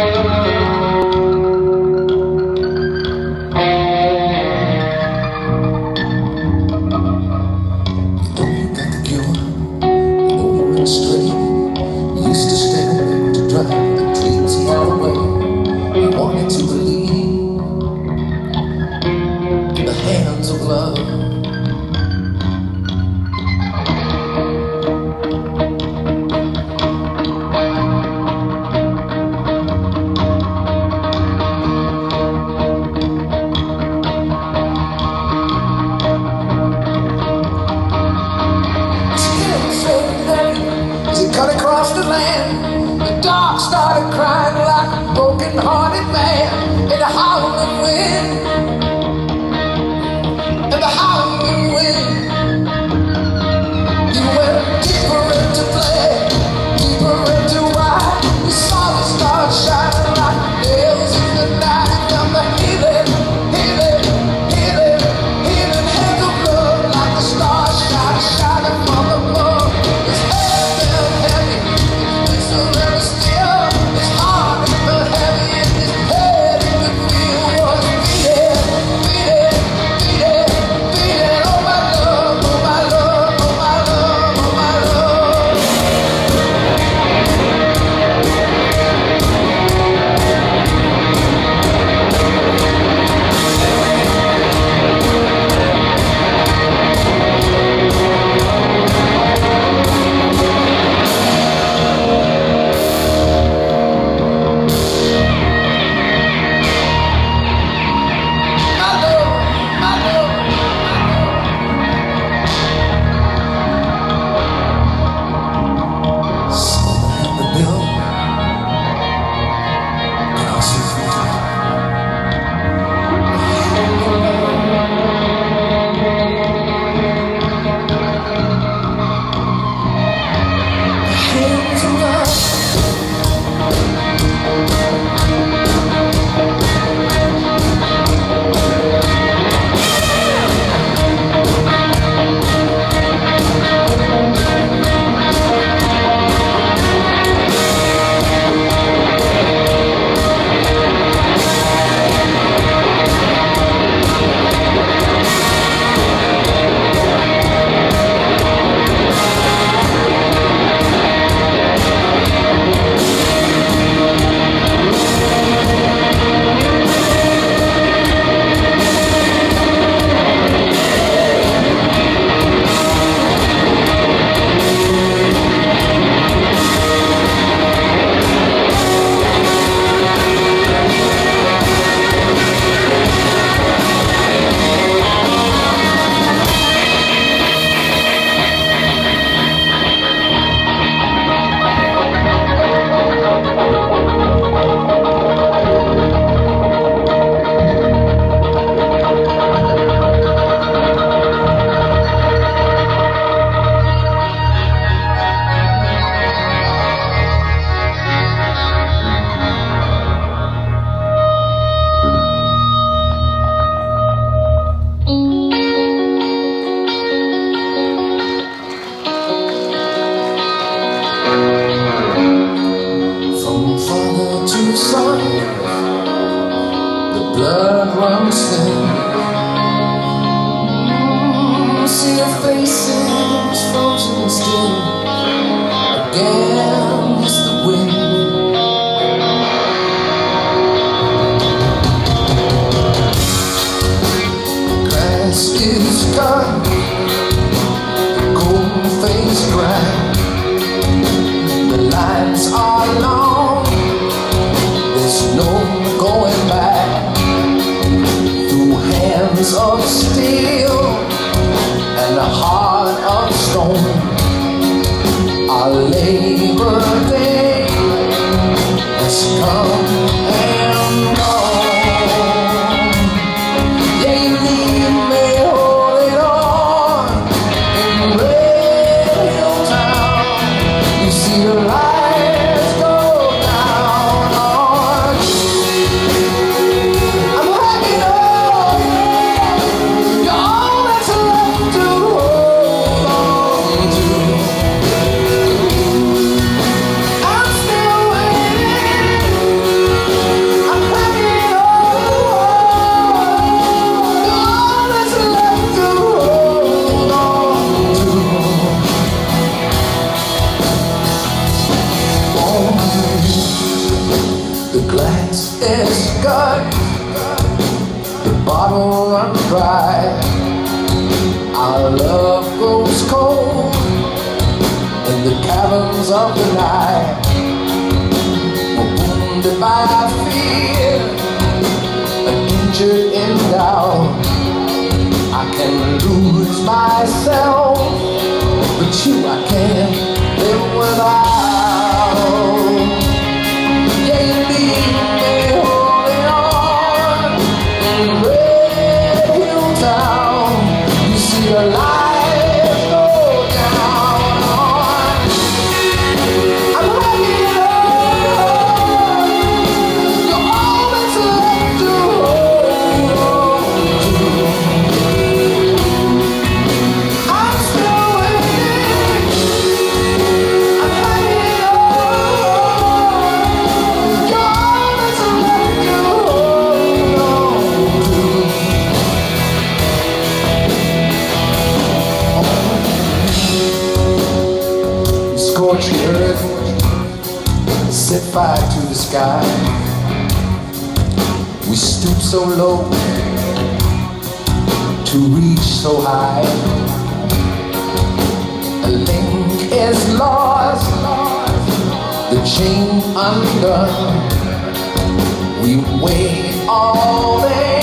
Started crying like a broken-hearted man in the howling wind, in the howling wind. You went deeper into play, deeper into why. You saw the stars shining like nails in the night, and the healing, healing, healing, healing hands of love, like the stars shining from above. His head felt heavy, his wings were still. Blood runs thin. See your faces frozen still against the wind. The grass is cut, the cold face grind. The lines are long, there's no going back. Hands of steel and a heart of stone. Our Labor Day has come and gone. Yeah, you leave me holding on in Red Town. You see the lights go down on you. I'm hanging up. sense is good. The bottle runs dry. Our love grows cold in the caverns of the night. We're wounded by fear and injured in doubt. I can lose myself, but you I can't live without. Yeah, you leave me holding on in Red Hill Town. You see the lights go down on. I'm hanging on. You're all that's left to hold on to. I'm still waiting. I'm hanging on. You're all that's left to hold on to. We scorch the earth, set fire to the sky. We stoop so low to reach so high. A link is lost, the chain undone. We wait all day